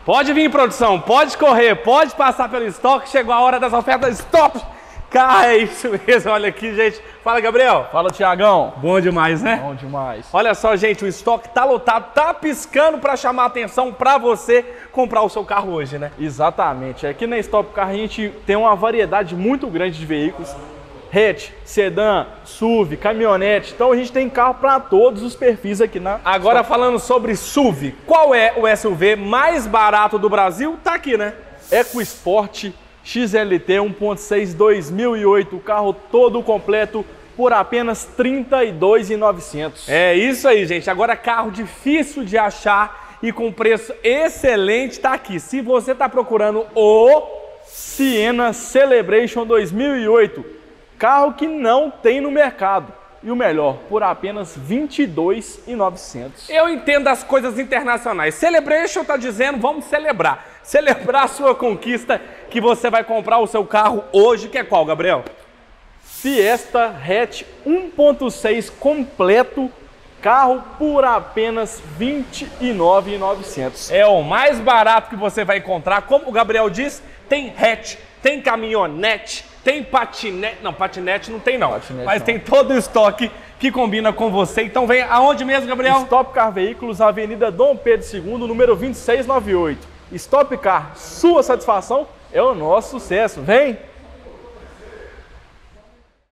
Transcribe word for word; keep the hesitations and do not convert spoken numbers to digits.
Pode vir, produção, pode correr, pode passar pelo estoque, chegou a hora das ofertas. Stop! Cara, é isso mesmo, olha aqui, gente. Fala, Gabriel. Fala, Tiagão. Bom demais, né? Bom demais. Olha só, gente, o estoque tá lotado, tá piscando para chamar a atenção para você comprar o seu carro hoje, né? Exatamente. Aqui na Stop Car a gente tem uma variedade muito grande de veículos. Hatch, sedã, S U V, caminhonete. Então a gente tem carro para todos os perfis aqui na... Agora falando sobre S U V, qual é o S U V mais barato do Brasil? Tá aqui, né? EcoSport X L T um ponto seis dois mil e oito, o carro todo completo por apenas trinta e dois mil e novecentos. É isso aí, gente. Agora carro difícil de achar e com preço excelente tá aqui. Se você tá procurando o Siena Celebration dois mil e oito, carro que não tem no mercado. E o melhor, por apenas vinte e dois mil e novecentos. Eu entendo as coisas internacionais. Celebration tá dizendo, vamos celebrar. Celebrar a sua conquista, que você vai comprar o seu carro hoje, que é qual, Gabriel? Fiesta Hatch um ponto seis completo, carro por apenas vinte e nove mil e novecentos. É o mais barato que você vai encontrar. Como o Gabriel diz, tem hatch, tem caminhonete, tem patinete. Não, patinete não tem não, patinete mas não. Tem todo o estoque que combina com você. Então vem aonde mesmo, Gabriel? Stop Car Veículos, Avenida Dom Pedro segundo, número vinte e seis noventa e oito. Stop Car, sua satisfação é o nosso sucesso. Vem!